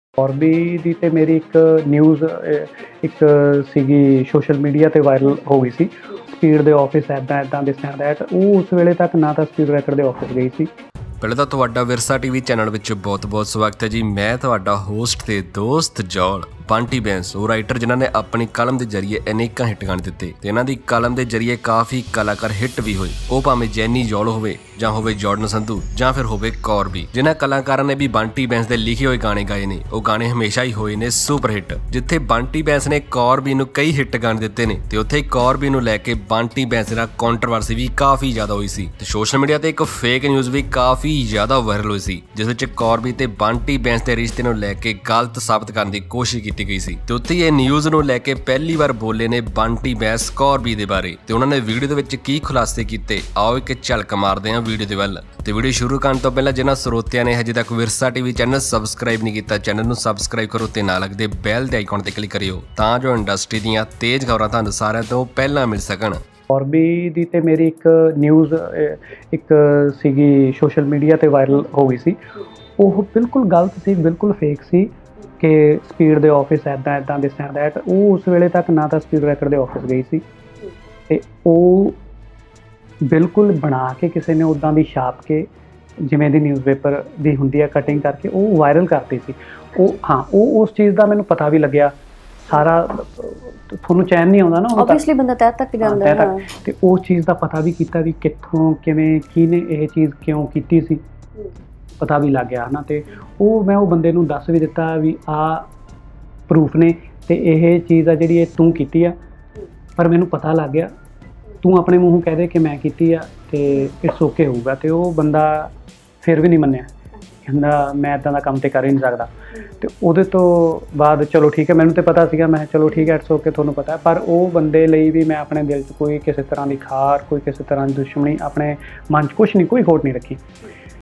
ਔਰਬੀ ਦੀ ਤੇ ਮੇਰੀ ਇੱਕ ਨਿਊਜ਼ ਇੱਕ ਸੀਗੀ ਸੋਸ਼ਲ ਮੀਡੀਆ 'ਤੇ ਵਾਇਰਲ ਹੋ ਗਈ ਸੀ। ਸਪੀਡ ਦੇ ਆਫਿਸ ਇੱਦਾਂ ਦਿਸ ਐਂਡ ਦੈਟ। ਉਹ ਉਸ ਵੇਲੇ ਤੱਕ ਨਾ ਤਾਂ ਸਪੀਡ ਬ੍ਰੇਕਰ ਦੇ ਆਫਿਸ ਗਈ ਸੀ। ਪਹਿਲਾਂ ਤਾਂ ਤੁਹਾਡਾ ਵਿਰਸਾ ਟੀਵੀ ਚੈਨਲ ਵਿੱਚ ਬਹੁਤ-ਬਹੁਤ ਸਵਾਗਤ ਹੈ ਜੀ। ਮੈਂ ਤੁਹਾਡਾ ਹੋਸਟ ਤੇ ਦੋਸਤ ਜੌਲ। ਬੰਟੀ ਬੈਂਸ ਉਹ ਰਾਈਟਰ ਜਿਨ੍ਹਾਂ ਨੇ ਆਪਣੀ ਕਲਮ ਦੇ ਜ਼ਰੀਏ ਅਨੇਕਾਂ ਹਿੱਟ ਗਾਣੇ ਦਿੱਤੇ ਤੇ ਇਹਨਾਂ ਦੀ ਕਲਮ ਦੇ ਜ਼ਰੀਏ ਕਾਫੀ ਕਲਾਕਾਰ ਹਿੱਟ ਵੀ ਹੋਏ। ਉਹ ਭਾਵੇਂ ਜੈਨੀ ਜੌਲ ਹੋਵੇ ਜਾਂ ਹੋਵੇ ਜਾਰਡਨ ਸੰਧੂ ਜਾਂ ਫਿਰ ਹੋਵੇ ਕੌਰਬੀ। ਜਿਨ੍ਹਾਂ ਕਲਾਕਾਰਾਂ ਨੇ ਵੀ ਬੰਟੀ ਬੈਂਸ ਦੇ ਲਿਖੇ ਹੋਏ ਗਾਣੇ ਗਾਏ ਨੇ ਉਹ ਗਾਣੇ ਹਮੇਸ਼ਾ ਹੀ ਹੋਏ ਨੇ ਸੁਪਰ ਹਿੱਟ। ਜਿੱਥੇ ਬੰਟੀ ਬੈਂਸ ਨੇ ਕੌਰਬੀ ਨੂੰ ਕਈ ਹਿੱਟ ਗਾਣੇ ਦਿੱਤੇ ਨੇ ਤੇ ਉੱਥੇ ਕੌਰਬੀ ਨੂੰ ਲੈ ਕੇ ਬੰਟੀ ਬੈਂਸ ਨਾਲ ਕੰਟਰੋਵਰਸੀ ਵੀ ਕਾਫੀ ਜ਼ਿਆਦਾ ਹੋਈ ਸੀ ਤੇ ਸੋਸ਼ਲ ਮੀਡੀਆ ਤੇ ਇੱਕ ਫੇਕ ਨਿਊਜ਼ ਵੀ ਕਾਫੀ ਜ਼ਿਆਦਾ ਵਾਇਰਲ ਹੋਈ ਸੀ ਜਿਸ ਵਿੱਚ ਕੌਰਬੀ ਤੇ ਬੰਟੀ ਬੈਂਸ ਦੇ ਰਿਸ਼ਤੇ ਨੂੰ ਲੈ ਕੇ ਗਲਤ ਸਾਬਤ ਕਰਨ ਦੀ ਕੋਸ਼ਿਸ਼ ਕੀਤੀ ਗਈ ਸੀ ਤੇ ਉੱਥੇ ਇਹ ਨਿਊਜ਼ ਨੂੰ ਲੈ ਕੇ ਪਹਿਲੀ ਵਾਰ ਬੋਲੇ ਨੇ ਬੰਟੀ ਬੈਂਸ ਕੌਰਬੀ ਦੇ ਬਾਰੇ ਤੇ ਉਹਨਾਂ ਨੇ ਵੀਡੀਓ ਦੇ ਵਿੱਚ ਕੀ ਖੁਲਾਸੇ ਕੀਤੇ ਆਓ ਇੱਕ ਝਲਕ ਮਾਰਦੇ ਹਾਂ ਵੀਡੀਓ ਦੇ ਵੱਲ। ਤੇ ਵੀਡੀਓ ਸ਼ੁਰੂ ਕਰਨ ਤੋਂ ਪਹਿਲਾਂ ਜਿਨ੍ਹਾਂ ਸਰੋਤਿਆਂ ਨੇ ਹਜੇ ਤੱਕ ਵਿਰਸਾ ਟੀਵੀ ਚੈਨਲ ਸਬਸਕ੍ਰਾਈਬ ਨਹੀਂ ਕੀਤਾ ਚੈਨਲ ਨੂੰ ਸਬਸਕ੍ਰਾਈਬ ਕਰੋ ਤੇ ਨਾਲ ਲੱਗਦੇ ਬੈਲ ਦੇ ਆਈਕਨ ਤੇ ਕਲਿੱਕ ਕਰਿਓ ਤਾਂ ਜੋ ਇੰਡਸਟਰੀ ਦੀਆਂ ਤੇਜ਼ ਖਬਰਾਂ ਤੁਹਾਨੂੰ ਸਾਰਿਆਂ ਤੋਂ ਪਹਿਲਾਂ ਮਿਲ ਸਕਣ। ਔਰਬੀ ਦੀ ਤੇ ਮੇਰੀ ਇੱਕ ਨਿਊਜ਼ ਇੱਕ ਸੀਗੀ ਸੋਸ਼ਲ ਮੀਡੀਆ 'ਤੇ ਵਾਇਰਲ ਹੋ ਗਈ ਸੀ। ਉਹ ਬਿਲਕੁਲ ਗਲਤ ਸੀ, ਬਿਲਕੁਲ ਫੇਕ ਸੀ ਕਿ ਸਪੀਡ ਦੇ ਆਫਿਸ ਇੱਦਾਂ ਦਿਸ ਐਂਡ ਦੈਟ। ਉਹ ਉਸ ਵੇਲੇ ਤੱਕ ਨਾ ਤਾਂ ਸਪੀਡ ਬ੍ਰੇਕਰ ਦੇ ਆਫਿਸ ਗਈ ਸੀ ਅਤੇ ਉਹ ਬਿਲਕੁਲ ਬਣਾ ਕੇ ਕਿਸੇ ਨੇ ਉੱਦਾਂ ਦੀ ਛਾਪ ਕੇ ਜਿਵੇਂ ਦੀ ਨਿਊਜ਼ਪੇਪਰ ਦੀ ਹੁੰਦੀ ਹੈ ਕਟਿੰਗ ਕਰਕੇ ਉਹ ਵਾਇਰਲ ਕਰਤੀ ਸੀ। ਉਹ ਉਸ ਚੀਜ਼ ਦਾ ਮੈਨੂੰ ਪਤਾ ਵੀ ਲੱਗਿਆ ਸਾਰਾ। ਤੁਹਾਨੂੰ ਚੈਨ ਨਹੀਂ ਆਉਂਦਾ ਨਾ ਆਬਵੀਅਸਲੀ ਬੰਦਾ ਤਹਿ ਤੱਕ ਜਾਂਦਾ ਹੈ ਤੇ ਉਸ ਚੀਜ਼ ਦਾ ਪਤਾ ਵੀ ਕੀਤਾ ਵੀ ਕਿੱਥੋਂ ਕਿਵੇਂ ਕਿਹਨੇ ਇਹ ਚੀਜ਼ ਕਿਉਂ ਕੀਤੀ ਸੀ ਪਤਾ ਵੀ ਲੱਗ ਗਿਆ ਨਾ। ਤੇ ਮੈਂ ਉਹ ਬੰਦੇ ਨੂੰ ਦੱਸ ਵੀ ਦਿੱਤਾ ਵੀ ਆਹ ਪ੍ਰੂਫ ਨੇ ਤੇ ਇਹ ਚੀਜ਼ ਆ ਜਿਹੜੀ ਇਹ ਤੂੰ ਕੀਤੀ ਆ ਪਰ ਮੈਨੂੰ ਪਤਾ ਲੱਗ ਗਿਆ ਤੂੰ ਆਪਣੇ ਮੂੰਹੋਂ ਕਹਿ ਦੇ ਕਿ ਮੈਂ ਕੀਤੀ ਆ ਤੇ ਇਟਸ ਓਕੇ ਹੋਊਗਾ। ਤੇ ਉਹ ਬੰਦਾ ਫਿਰ ਵੀ ਨਹੀਂ ਮੰਨਿਆ, ਕਹਿੰਦਾ ਮੈਂ ਇੱਦਾਂ ਦਾ ਕੰਮ ਤੇ ਕਰ ਹੀ ਨਹੀਂ ਸਕਦਾ। ਤੇ ਉਹਦੇ ਤੋਂ ਬਾਅਦ ਚਲੋ ਠੀਕ ਹੈ, ਮੈਨੂੰ ਤਾਂ ਪਤਾ ਸੀਗਾ, ਮੈਂ ਚਲੋ ਠੀਕ ਹੈ ਇਟਸ ਓਕੇ ਤੁਹਾਨੂੰ ਪਤਾ। ਪਰ ਉਹ ਬੰਦੇ ਲਈ ਵੀ ਮੈਂ ਆਪਣੇ ਦਿਲ 'ਚ ਕੋਈ ਕਿਸੇ ਤਰ੍ਹਾਂ ਦੀ ਖਾਰ ਕੋਈ ਕਿਸੇ ਤਰ੍ਹਾਂ ਦੀ ਦੁਸ਼ਮਣੀ ਆਪਣੇ ਮਨ 'ਚ ਕੁਛ ਨਹੀਂ, ਕੋਈ ਖੋਟ ਨਹੀਂ ਰੱਖੀ।